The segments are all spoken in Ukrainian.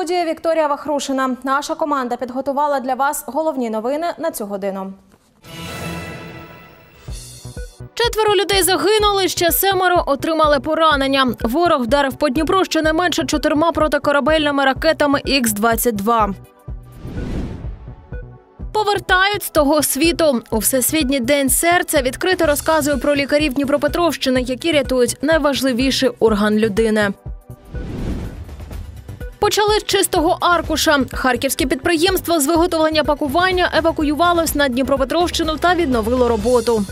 студії Вікторія Вахрушина. Наша команда підготувала для вас головні новини на цю годину. 4 людей загинули, ще 7 отримали поранення. Ворог вдарив по Дніпру щонайменше 4 протикорабельними ракетами Х-22. Повертають з того світу. У Всесвітній день серця відкрито розказує про лікарів Дніпропетровщини, які рятують найважливіший орган людини. Почали з чистого аркуша. Харківське підприємство з виготовлення пакування евакуювалось на Дніпропетровщину та відновило роботу.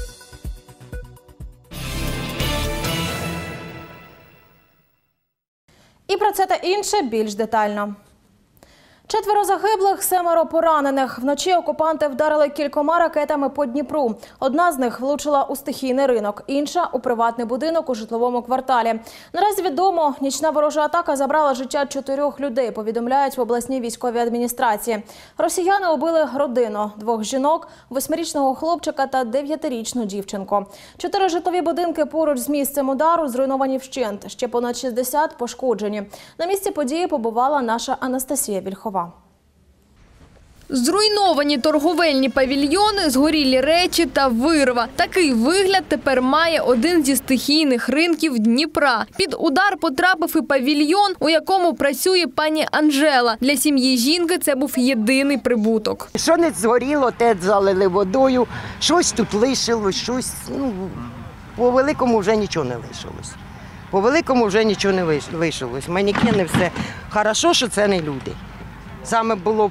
І про це та інше більш детально. 4 загиблих, 7 поранених. Вночі окупанти вдарили кількома ракетами по Дніпру. Одна з них влучила у стихійний ринок, інша – у приватний будинок у житловому кварталі. Наразі відомо, нічна ворожа атака забрала життя 4 людей, повідомляють в обласній військовій адміністрації. Росіяни убили родину – 2 жінок, 8-річного хлопчика та 9-річну дівчинку. 4 житлові будинки поруч з місцем удару зруйновані вщент, ще понад 60 пошкоджені. На місці події побувала наша Анастасія Вільхова. Зруйновані торговельні павільйони, згорілі речі та вирва. Такий вигляд тепер має один зі стихійних ринків Дніпра. Під удар потрапив і павільйон, у якому працює пані Анжела. Для сім'ї жінки це був єдиний прибуток. Що не згоріло, те залили водою, щось тут лишилось, щось, по великому вже нічого не лишилось. По великому вже нічого не лишилось. Манекени, все. Хорошо, що це не люди. Саме було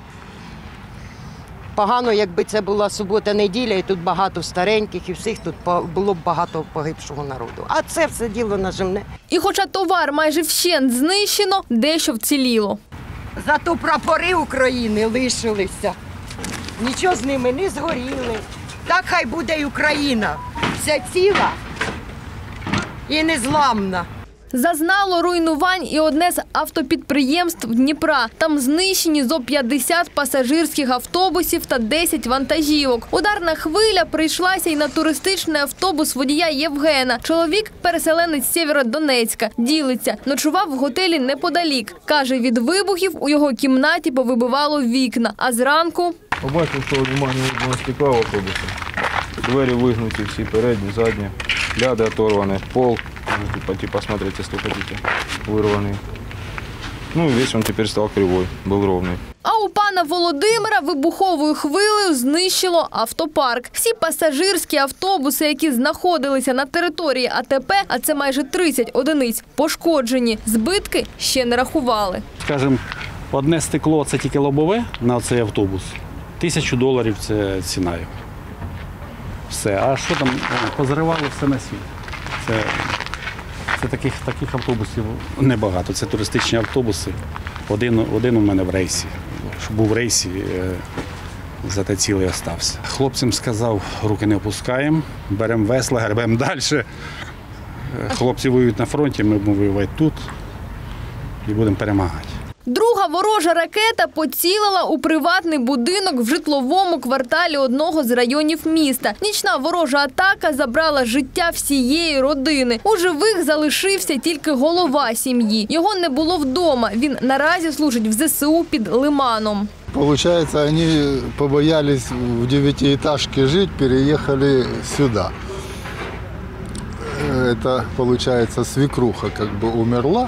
погано, якби це була субота-неділя, і тут багато стареньких, і всіх тут було б багато погибшого народу. А це все діло наживне. І хоча товар майже вщент знищено, дещо вціліло. Зато прапори України лишилися. Нічого з ними не згоріли. Так хай буде й Україна. Вся ціла і незламна. Зазнало руйнувань і одне з автопідприємств Дніпра. Там знищені зо 50 пасажирських автобусів та 10 вантажівок. Ударна хвиля прийшлася й на туристичний автобус водія Євгена. Чоловік – переселенець з Сєвєродонецька. Ділиться. Ночував в готелі неподалік. Каже, від вибухів у його кімнаті повибивало вікна. А зранку... Побачив, що внимання одного стекла в автобусі. Двері вигнуті всі, передні, задні. Ляди оторвані, пол. Можете пойти посмотреть, если хотите, вырванный. Ну и весь он теперь стал кривой, был ровный. А у пана Володимира вибуховою хвилею знищило автопарк. Всі пасажирські автобуси, які знаходилися на території АТП, а це майже 30 одиниць, пошкоджені. Збитки ще не рахували. Скажімо, одне стекло – це тільки лобове на цей автобус. $1000 – це ціна його. Все. А що там? Позривали все на світ. Це таких автобусів небагато. Це туристичні автобуси. Один у мене в рейсі. Щоб був в рейсі, зате цілий остався. Хлопцям сказав, руки не опускаємо, беремо весла, гребемо далі. Хлопці воюють на фронті, ми будемо воювати тут і будемо перемагати. Друга ворожа ракета поцілила у приватний будинок в житловому кварталі одного з районів міста. Нічна ворожа атака забрала життя всієї родини. У живих залишився тільки голова сім'ї. Його не було вдома. Він наразі служить в ЗСУ під Лиманом. Получается, они побоялись в 9-этажке жить, переехали сюда. Это, получается, свекруха как бы умерла,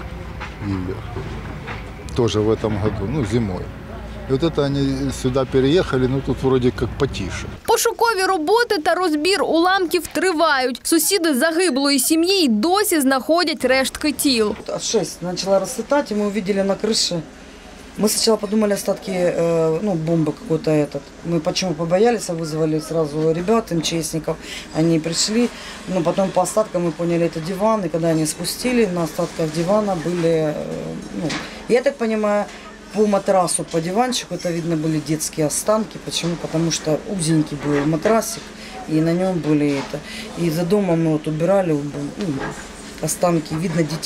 тоже в этом году, зимой. И вот это они сюда переехали, тут вроде как потише. Пошукові роботи та розбір уламків тривають. Сусіди загиблої сім'ї й досі знаходять рештки тіл. 6 почала розсипати, і ми побачили на криші. Мы сначала подумали остатки бомбы какой-то этот. Мы почему побоялись, вызвали сразу ребят, МЧСников. Они пришли, но потом по остаткам мы поняли, это диван. И когда они спустили, на остатках дивана были, я так понимаю, по матрасу, по диванчику, это видно были детские останки. Почему? Потому что узенький был матрасик, и на нем были это. И за домом мы убирали останки, видно детей.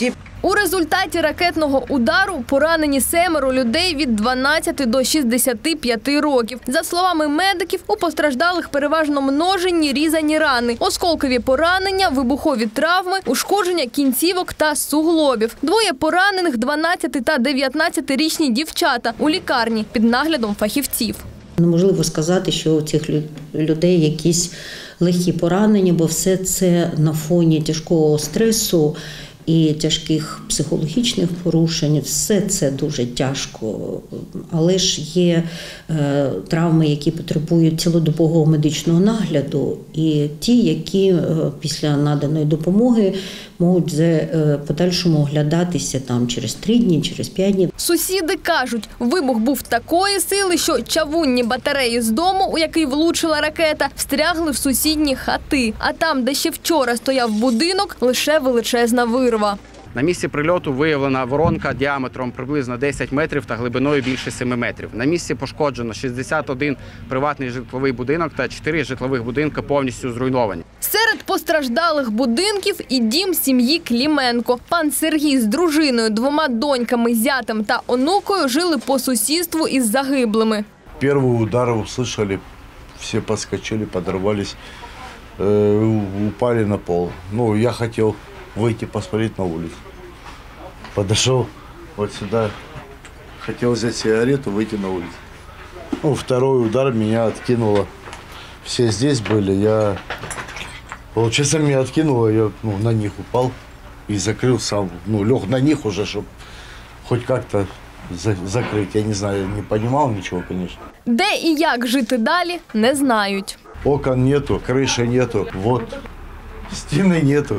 У результаті ракетного удару поранені 7 людей від 12 до 65 років. За словами медиків, у постраждалих переважно множинні різані рани, осколкові поранення, вибухові травми, ушкодження кінцівок та суглобів. 2 поранених – 12 та 19-річні дівчата у лікарні під наглядом фахівців. Неможливо сказати, що у цих людей якісь легкі поранення, бо все це на фоні тяжкого стресу і тяжких психологічних порушень. Все це дуже тяжко. Але ж є травми, які потребують цілодобового медичного нагляду, і ті, які після наданої допомоги можуть в подальшому оглядатися там через 3 дні, через 5 днів. Сусіди кажуть, вибух був такої сили, що чавунні батареї з дому, у який влучила ракета, встрягли в сусідні хати. А там, де ще вчора стояв будинок, лише величезна вирва. На місці прильоту виявлена воронка діаметром приблизно 10 метрів та глибиною більше 7 метрів. На місці пошкоджено 61 приватний житловий будинок та 4 житлових будинки повністю зруйновані. Серед постраждалих будинків і дім сім'ї Кліменко. Пан Сергій з дружиною, 2 доньками, зятем та онукою жили по сусідству із загиблими. Перший удар услышали, всі подскочили, подорвались, упали на пол. Я хотів выйти посмотреть на улицу. Подошел вот сюда, хотел взять сигарету, выйти на улицу. Второй удар меня откинуло. Все здесь были, получается, меня откинуло, я на них упал и закрыл сам, лег на них уже, чтобы хоть как-то закрыть. Я не знаю, не понимал ничего, конечно. Де і як жити далі, не знають. Окон нету, крыши нету, вот, стены нету.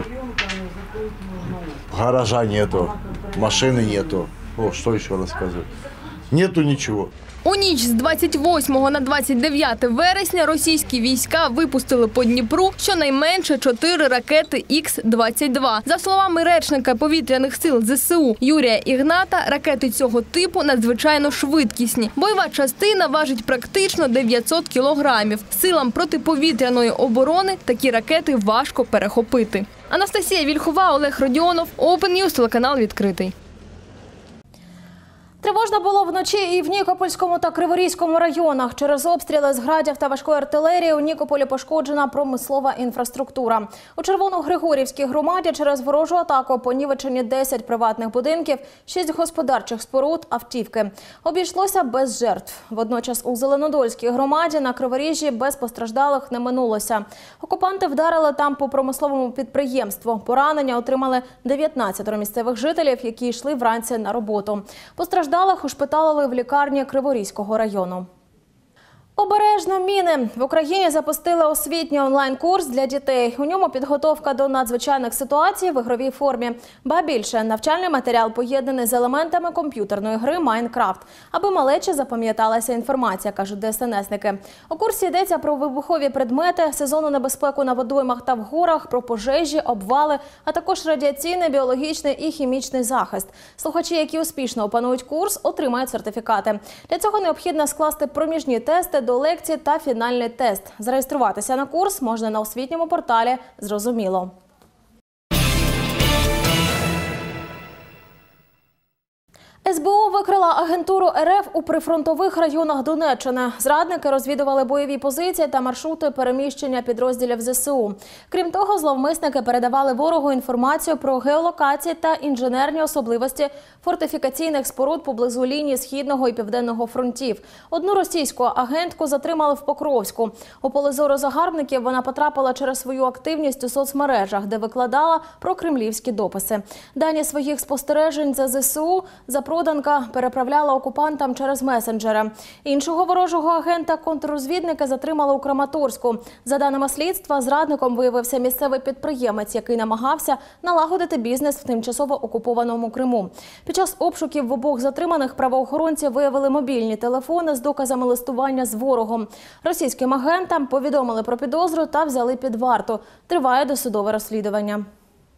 Гаража нету, машины нету. Что еще рассказывать? Нету ничего. У ніч з 28 на 29 вересня російські війська випустили по Дніпру щонайменше 4 ракети Х-22. За словами речника повітряних сил ЗСУ Юрія Ігната, ракети цього типу надзвичайно швидкісні. Бойова частина важить практично 900 кілограмів. Силам протиповітряної оборони такі ракети важко перехопити. Анастасія Вільхова, Олег Родіонов, Open News, телеканал «Відкритий». Тривожно було вночі і в Нікопольському та Криворізькому районах. Через обстріли з градів та важкої артилерії у Нікополі пошкоджена промислова інфраструктура. У Червоногригорівській громаді через ворожу атаку понівечені 10 приватних будинків, 6 господарчих споруд, автівки. Обійшлося без жертв. Водночас у Зеленодольській громаді на Криворіжжі без постраждалих не минулося. Окупанти вдарили там по промисловому підприємству. Поранення отримали 19 місцевих жителів, які йшли вранці на роботу. Постраждалих ушпиталили в лікарні Криворізького району. Обережно міни. В Україні запустили освітній онлайн-курс для дітей. У ньому підготовка до надзвичайних ситуацій в ігровій формі. Ба більше, навчальний матеріал поєднаний з елементами комп'ютерної гри «Майнкрафт», аби малечі запам'яталася інформація, кажуть ДСНСники. У курсі йдеться про вибухові предмети, сезонну небезпеку на водоймах та в горах, про пожежі, обвали, а також радіаційний, біологічний і хімічний захист. Слухачі, які успішно опанують курс, отримають сертифікати. Для цього необхідно скласти проміжні тести до лекцій та фінальний тест. Зареєструватися на курс можна на освітньому порталі «Зрозуміло». СБУ викрила агентуру РФ у прифронтових районах Донеччини. Зрадники розвідували бойові позиції та маршрути переміщення підрозділів ЗСУ. Крім того, зловмисники передавали ворогу інформацію про геолокації та інженерні особливості фортифікаційних споруд поблизу лінії Східного і Південного фронтів. Одну російську агентку затримали в Покровську. У поле зору загарбників вона потрапила через свою активність у соцмережах, де викладала про кремлівські дописи. Дані своїх спостережень за ЗСУ запроданка переправляла окупантам через месенджери. Іншого ворожого агента контррозвідники затримали у Краматорську. За даними слідства, зрадником виявився місцевий підприємець, який намагався налагодити бізнес в тимчасово окупованому Криму. Під час обшуків в обох затриманих правоохоронці виявили мобільні телефони з доказами листування з ворогом. Російським агентам повідомили про підозру та взяли під варту. Триває досудове розслідування.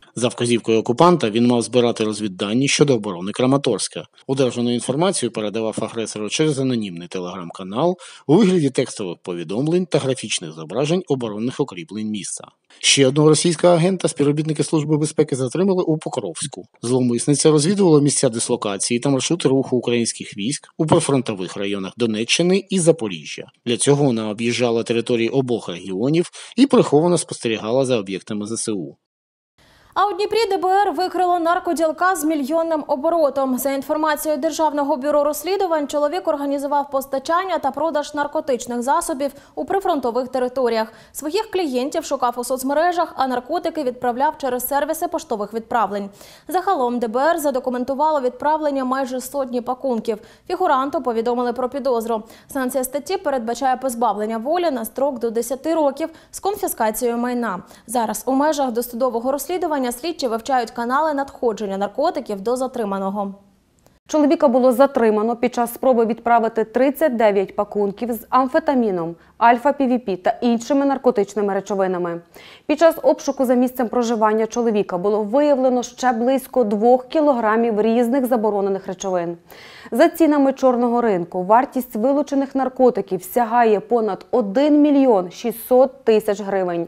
За вказівкою окупанта він мав збирати розвіддані щодо оборони Краматорська. Одержану інформацію передавав агресору через анонімний телеграм-канал у вигляді текстових повідомлень та графічних зображень оборонних укріплень міста. Ще одного російського агента співробітники Служби безпеки затримали у Покровську. Зловмисниця розвідувала місця дислокації та маршрути руху українських військ у прифронтових районах Донеччини і Запоріжжя. Для цього вона об'їжджала території обох регіонів і приховано спостерігала за об'єктами ЗСУ. А у Дніпрі ДБР викрило наркоділка з мільйонним оборотом. За інформацією Державного бюро розслідувань, чоловік організував постачання та продаж наркотичних засобів у прифронтових територіях. Своїх клієнтів шукав у соцмережах, а наркотики відправляв через сервіси поштових відправлень. Загалом ДБР задокументувало відправлення майже сотні пакунків. Фігуранту повідомили про підозру. Санкція статті передбачає позбавлення волі на строк до 10 років з конфіскацією майна. Зараз у межах досудового розслідування слідчі вивчають канали надходження наркотиків до затриманого. Чоловіка було затримано під час спроби відправити 39 пакунків з амфетаміном, альфа-півіпі та іншими наркотичними речовинами. Під час обшуку за місцем проживання чоловіка було виявлено ще близько 2 кілограмів різних заборонених речовин. За цінами чорного ринку, вартість вилучених наркотиків сягає понад 1 мільйон 600 тисяч гривень.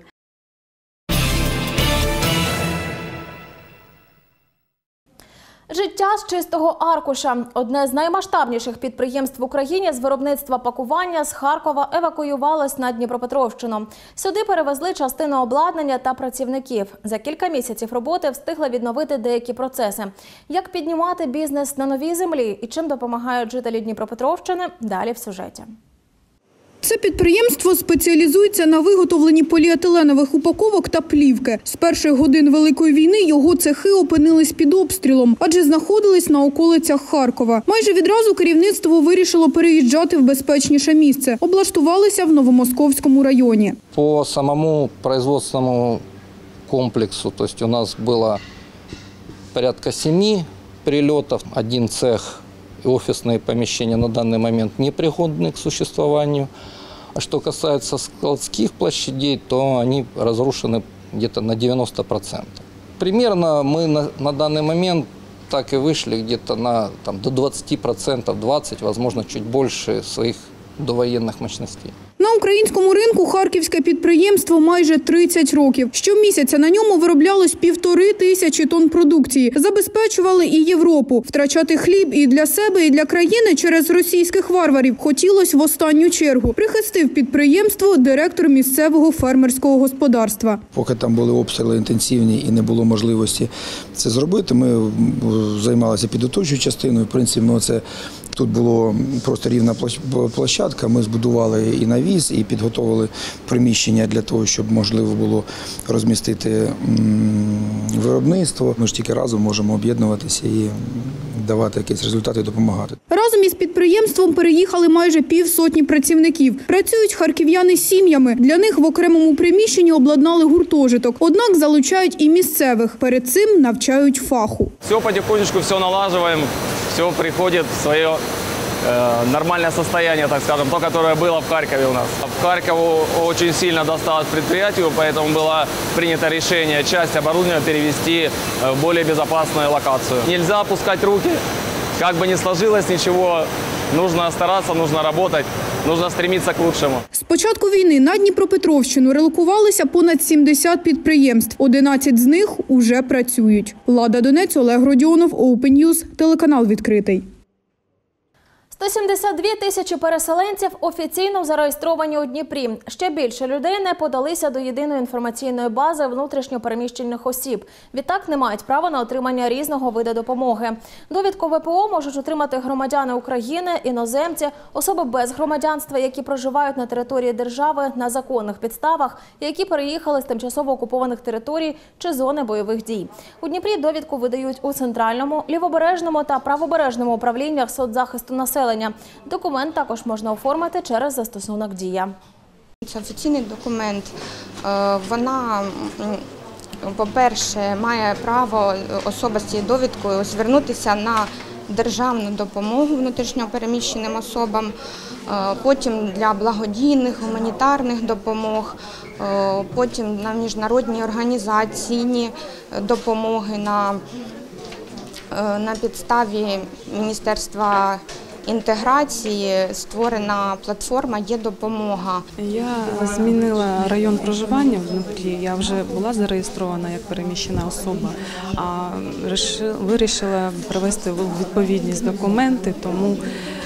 Життя з чистого аркуша. Одне з наймасштабніших підприємств в Україні з виробництва пакування з Харкова евакуювалось на Дніпропетровщину. Сюди перевезли частину обладнання та працівників. За кілька місяців роботи встигли відновити деякі процеси. Як піднімати бізнес на новій землі і чим допомагають жителі Дніпропетровщини – далі в сюжеті. Це підприємство спеціалізується на виготовленні поліетиленових упаковок та плівки. З перших годин Великої війни його цехи опинились під обстрілом, адже знаходились на околицях Харкова. Майже відразу керівництво вирішило переїжджати в безпечніше місце. Облаштувалися в Новомосковському районі. По самому производственному комплексу, то есть у нас было порядка 7 прилетов, один цех и офисные помещения на данный момент непригодны к существованию. А что касается складских площадей, то они разрушены где-то на 90%. Примерно мы на данный момент так и вышли где-то на до 20%, 20%, возможно, чуть больше своих довоєнних мощностей. На українському ринку харківське підприємство майже 30 років. Щомісяця на ньому вироблялось 1500 тонн продукції. Забезпечували і Європу. Втрачати хліб і для себе, і для країни через російських варварів хотілось в останню чергу. Прихистив підприємство директор місцевого фермерського господарства. Поки там були обстріли інтенсивні і не було можливості це зробити, ми займалися підготовчою частиною. В принципі, тут була просто рівна площадка, ми збудували і навіс, і підготовили приміщення для того, щоб можливо було розмістити виробництво. Ми ж тільки разом можемо об'єднуватися і давати якісь результати і допомагати. Разом із підприємством переїхали майже 500 працівників. Працюють харків'яни з сім'ями. Для них в окремому приміщенні обладнали гуртожиток. Однак залучають і місцевих. Перед цим навчають фаху. Все потихонечку, все налаживаем, все приходит в свое нормальное состояние, так скажем, то, которое было в Харькове у нас. В Харькову очень сильно досталось предприятию, поэтому было принято решение часть оборудования перевести в более безопасную локацию. Нельзя опускать руки, как бы ни сложилось ничего, нужно стараться, нужно работать, нужно стремиться к лучшему. З початку війни на Дніпропетровщину релокувалися понад 70 підприємств. 11 з них уже працюють. Лада Донець, Олег Родіонов, Open News, телеканал «Відкритий». 172 тисячі переселенців офіційно зареєстровані у Дніпрі. Ще більше людей не подалися до єдиної інформаційної бази внутрішньопереміщених осіб. Відтак не мають права на отримання різного виду допомоги. Довідку ВПО можуть отримати громадяни України, іноземці, особи без громадянства, які проживають на території держави на законних підставах, які переїхали з тимчасово окупованих територій чи зони бойових дій. У Дніпрі довідку видають у Центральному, Лівобережному та Правобережному управліннях соцзахисту населення. Документ також можна оформити через застосунок «Дія». Це офіційний документ. Вона, по-перше, має право особа з цією довідкою звернутися на державну допомогу внутрішньопереміщеним особам, потім для благодійних, гуманітарних допомог, потім на міжнародні організаційні допомоги на підставі Міністерства інтеграції створена платформа «Є допомога». Я змінила район проживання в Дніпрі, я вже була зареєстрована як переміщена особа, а вирішила привести у відповідність документи, тому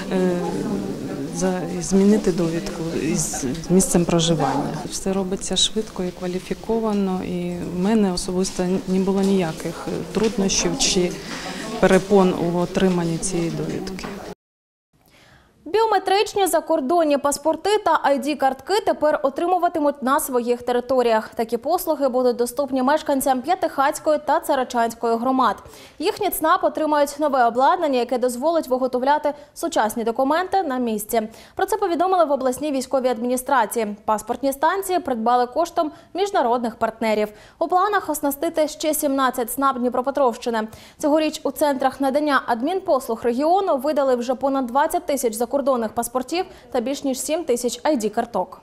змінити довідку із місцем проживання. Все робиться швидко і кваліфіковано, і в мене особисто не було ніяких труднощів чи перепон у отриманні цієї довідки. Біометричні закордонні паспорти та ID-картки тепер отримуватимуть на своїх територіях. Такі послуги будуть доступні мешканцям П'ятихатської та Царичанської громад. Їхні ЦНАП отримають нове обладнання, яке дозволить виготовляти сучасні документи на місці. Про це повідомили в обласній військовій адміністрації. Паспортні станції придбали коштом міжнародних партнерів. У планах оснастити ще 17 ЦНАП Дніпропетровщини. Цьогоріч у центрах надання адмінпослуг регіону видали вже понад 20 тисяч закордонних паспортів та більш ніж 7 тисяч ID-карток.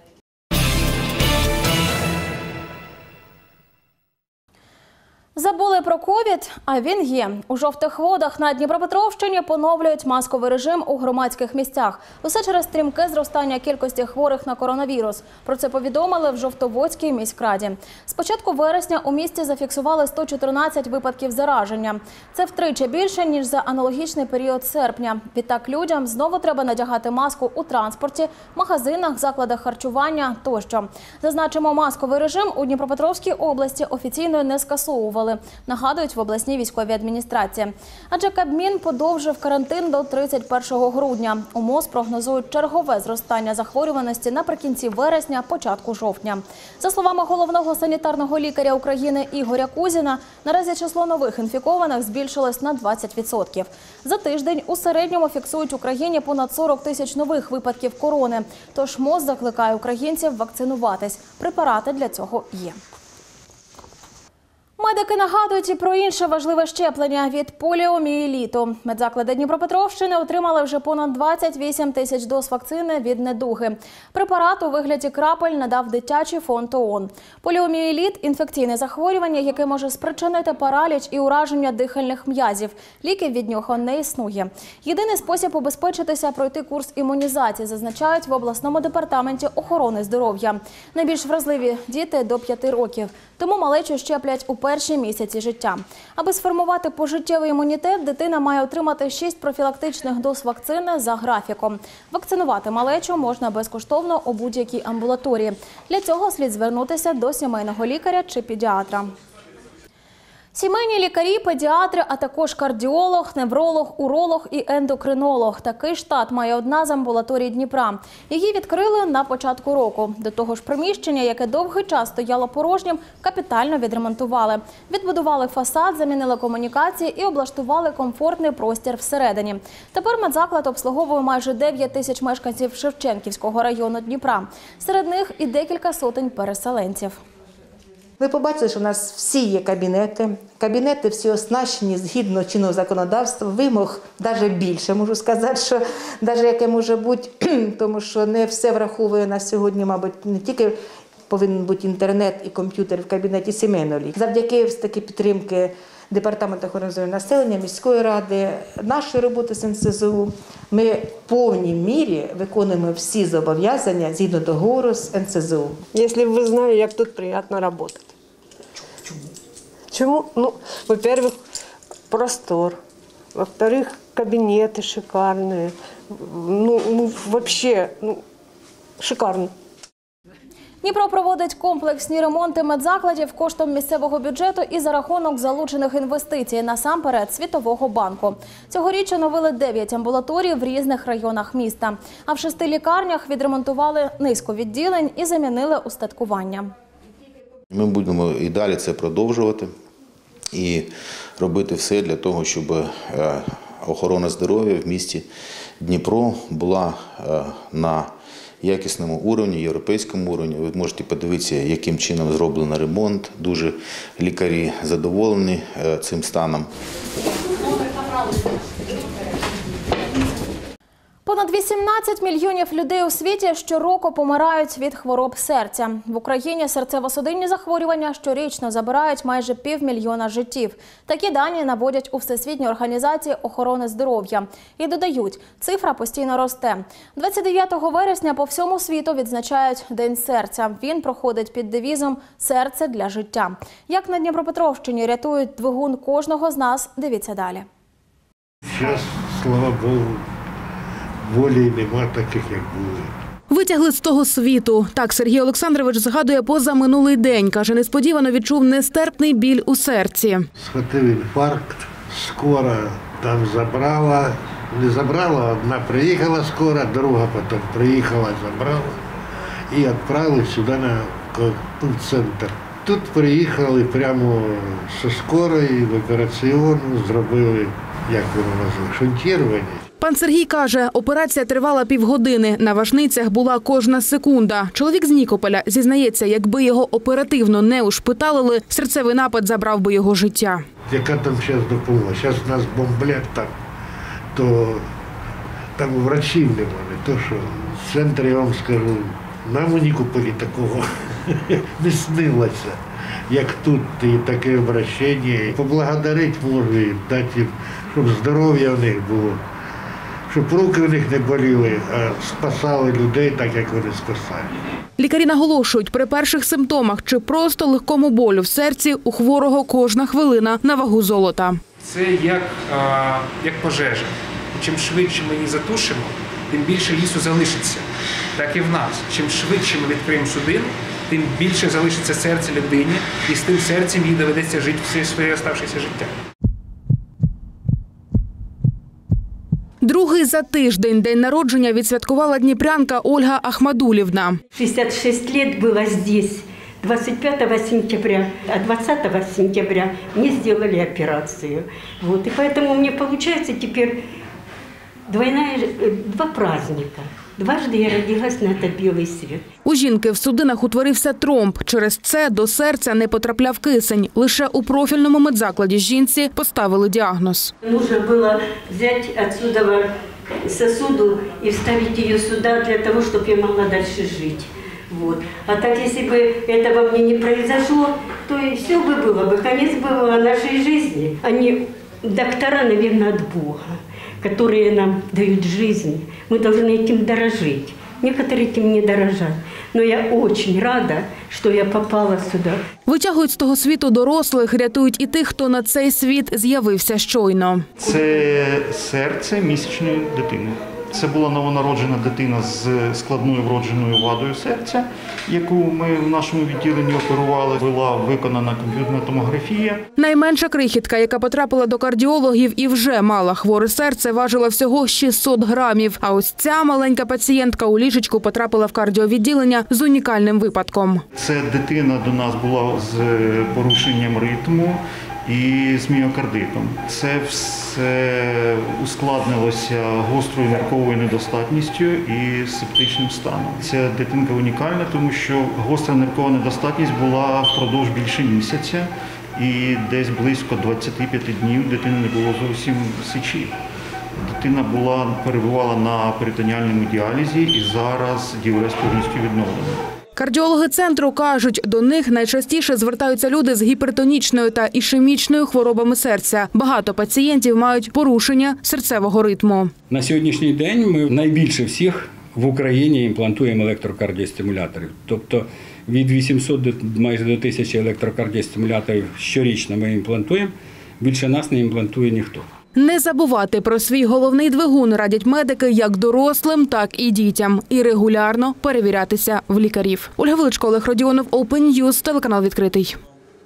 Забули про ковід, а він є. У Жовтих Водах на Дніпропетровщині поновлюють масковий режим у громадських місцях. Усе через стрімке зростання кількості хворих на коронавірус. Про це повідомили в Жовтоводській міськраді. З початку вересня у місті зафіксували 114 випадків зараження. Це втричі більше, ніж за аналогічний період серпня. Відтак людям знову треба надягати маску у транспорті, магазинах, закладах харчування тощо. Зазначимо, масковий режим у Дніпропетровській області офіційно не скасовували. Нагадують в обласній військовій адміністрації. Адже Кабмін подовжив карантин до 31 грудня. У МОЗ прогнозують чергове зростання захворюваності наприкінці вересня, початку жовтня. За словами головного санітарного лікаря України Ігоря Кузіна, наразі число нових інфікованих збільшилось на 20%. За тиждень у середньому фіксують в Україні понад 40 тисяч нових випадків корони. Тож МОЗ закликає українців вакцинуватись. Препарати для цього є. Медики нагадують і про інше важливе щеплення від поліомієліту. Медзаклади Дніпропетровщини отримали вже понад 28 тисяч доз вакцини від недуги. Препарат у вигляді крапель надав дитячий фонд ООН. Поліомієліт – інфекційне захворювання, яке може спричинити параліч і ураження дихальних м'язів. Ліків від нього не існує. Єдиний спосіб убезпечитися – пройти курс імунізації, зазначають в обласному департаменті охорони здоров'я. Найбільш вразливі – діти до 5 років. Тому малечу щеплять у перші місяці життя. Аби сформувати пожиттєвий імунітет, дитина має отримати 6 профілактичних доз вакцини за графіком. Вакцинувати малечу можна безкоштовно у будь-якій амбулаторії. Для цього слід звернутися до сімейного лікаря чи педіатра. Сімейні лікарі, педіатри, а також кардіолог, невролог, уролог і ендокринолог. Такий штат має одна з амбулаторій Дніпра. Її відкрили на початку року. До того ж, приміщення, яке довгий час стояло порожнім, капітально відремонтували. Відбудували фасад, замінили комунікації і облаштували комфортний простір всередині. Тепер медзаклад обслуговує майже 9 тисяч мешканців Шевченківського району Дніпра. Серед них і декілька сотень переселенців. Ви побачили, що у нас всі є кабінети. Кабінети всі оснащені згідно чинного законодавства, вимог навіть більше, можу сказати, що навіть яке може бути, тому що не все враховує на сьогодні, мабуть, не тільки повинен бути інтернет і комп'ютер в кабінеті сімейного лікаря. Завдяки таки підтримки Департаменту охорони здоров'я населення, міської ради, нашої роботи з НСЗУ, ми в повній мірі виконуємо всі зобов'язання згідно договору з НСЗУ. Якщо б ви знали, як тут приємно працювати. Чому? Ну, во-первых, простор. Во-вторых, кабинеты шикарные. Ну вообще, шикарно. Дніпро проводить комплексні ремонти медзакладів коштом місцевого бюджету і за рахунок залучених інвестицій, насамперед Світового банку. Цьогоріч оновили 9 амбулаторій в різних районах міста. А в 6 лікарнях відремонтували низку відділень і замінили устаткування. Ми будемо і далі це продовжувати і робити все для того, щоб охорона здоров'я в місті Дніпро була на якісному уровні, європейському уровні. Ви можете подивитися, яким чином зроблено ремонт. Дуже лікарі задоволені цим станом. Понад 18 мільйонів людей у світі щороку помирають від хвороб серця. В Україні серцево-судинні захворювання щорічно забирають майже 500 000 життів. Такі дані наводять у Всесвітній організації охорони здоров'я. І додають, цифра постійно росте. 29 вересня по всьому світу відзначають День серця. Він проходить під девізом «Серце для життя». Як на Дніпропетровщині рятують двигун кожного з нас, дивіться далі. Зараз, слава Богу, волі нема таких, як були. Витягли з того світу. Так Сергій Олександрович згадує позаминулий день. Каже, несподівано відчув нестерпний біль у серці. Схватив інфаркт, скора там забрала. Не забрала, одна приїхала скора, друга потім приїхала, забрала. І відправили сюди в центр. Тут приїхали прямо зі скорої в операційну, зробили, як воно називає, шунтування. Пан Сергій каже, операція тривала півгодини. На важницях була кожна секунда. Чоловік з Нікополя зізнається, якби його оперативно не ушпиталили, серцевий напад забрав би його життя. Яка там зараз допомога? Зараз нас бомблять там, то там врачів немає. Не то, що в центрі, я вам скажу, нам у Нікополі такого не снилося, як тут, і таке обращення. Поблагодарити можу їм, дати їм, щоб здоров'я в них було. Щоб руки в них не боліли, а спасали людей так, як вони спасали. Лікарі наголошують, при перших симптомах чи просто легкому болю в серці у хворого кожна хвилина на вагу золота. Це як пожежа. Чим швидше ми її затушимо, тим більше лісу залишиться. Так і в нас. Чим швидше ми відкриємо судину, тим більше залишиться серце людині, і з тим серцем їй доведеться жити все своє оставшееся життя. Другий за тиждень день народження відсвяткувала дніпрянка Ольга Ахмадулівна. 66 лет было здесь. 25 сентября, а 20 сентября мне сделали операцию. Вот, и поэтому мне получается теперь два праздника. Дважды я родилась на этот белый свет. У жінки в судинах утворився тромб. Через це до серця не потрапляв кисень. Лише у профільному медзакладі жінці поставили діагноз. Нужно было взять отсюда сосуду и вставить ее сюда для того, чтобы я могла дальше жить. Вот. А так, если бы этого мне не произошло, то и все бы было бы, конец было нашей жизни. Они доктора, наверное, от Бога, которые нам дают жизнь. Мы должны этим дорожить. Некоторые этим не дорожат. Но я очень рада, що я попала сюди. Витягують з того світу дорослих, рятують і тих, хто на цей світ з'явився щойно. Це серце місячної дитини. Це була новонароджена дитина з складною вродженою вадою серця, яку ми в нашому відділенні оперували. Була виконана комп'ютерна томографія. Найменша крихітка, яка потрапила до кардіологів і вже мала хворе серце, важила всього 600 грамів. А ось ця маленька пацієнтка у ліжечку потрапила в кардіовідділення з унікальним випадком. Це дитина до нас була з порушенням ритму і з міокардитом. Це все ускладнилося гострою нирковою недостатністю і септичним станом. Ця дитинка унікальна, тому що гостра ниркова недостатність була впродовж більше місяця, і десь близько 25 днів дитини не було зовсім сечі. Дитина перебувала на перитоніальному діалізі і зараз діаліз повністю відновлений. Кардіологи центру кажуть, до них найчастіше звертаються люди з гіпертонічною та ішемічною хворобами серця. Багато пацієнтів мають порушення серцевого ритму. На сьогоднішній день ми найбільше всіх в Україні імплантуємо електрокардіостимуляторів. Тобто від 800 майже до 1000 електрокардіостимуляторів щорічно ми імплантуємо. Більше нас не імплантує ніхто. Не забувати про свій головний двигун радять медики як дорослим, так і дітям. І регулярно перевірятися в лікарів. Ольга Величко, Олег Родіонов, Open News, телеканал «Відкритий».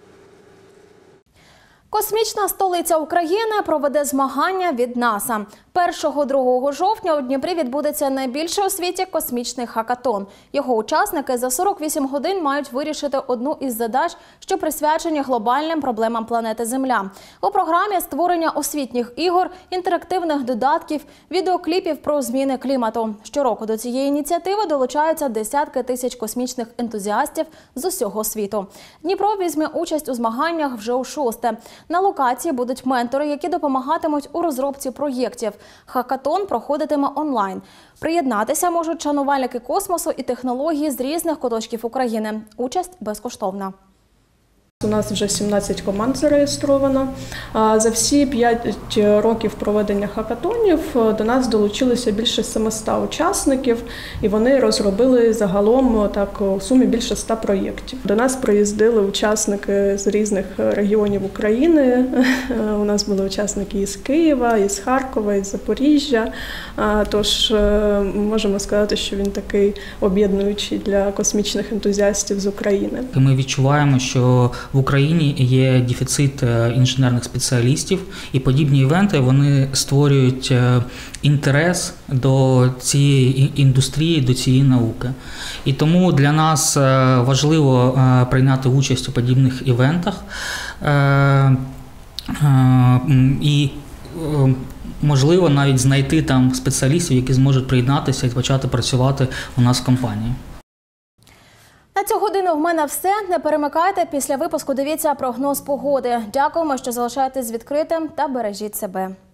Космічна столиця України проведе змагання від НАСА. 1-2 жовтня у Дніпрі відбудеться найбільший у світі космічний хакатон. Його учасники за 48 годин мають вирішити одну із задач, що присвячені глобальним проблемам планети Земля. У програмі створення освітніх ігор, інтерактивних додатків, відеокліпів про зміни клімату. Щороку до цієї ініціативи долучаються десятки тисяч космічних ентузіастів з усього світу. Дніпро візьме участь у змаганнях вже у 6-те. На локації будуть ментори, які допомагатимуть у розробці проєктів. Хакатон проходитиме онлайн. Приєднатися можуть шанувальники космосу і технології з різних куточків України. Участь безкоштовна. У нас вже 17 команд зареєстровано. За всі 5 років проведення хакатонів до нас долучилося більше 700 учасників, і вони розробили загалом у сумі більше 100 проєктів. До нас приїздили учасники з різних регіонів України. У нас були учасники із Києва, із Харкова, із Запоріжжя. Тож можемо сказати, що він такий об'єднуючий для космічних ентузіастів з України. Ми відчуваємо, що в Україні є дефіцит інженерних спеціалістів, і подібні івенти вони створюють інтерес до цієї індустрії, до цієї науки. І тому для нас важливо прийняти участь у подібних івентах і можливо навіть знайти там спеціалістів, які зможуть приєднатися і почати працювати у нас в компанії. На цю годину в мене все. Не перемикайте. Після випуску дивіться прогноз погоди. Дякуємо, що залишаєтесь відкритим та бережіть себе.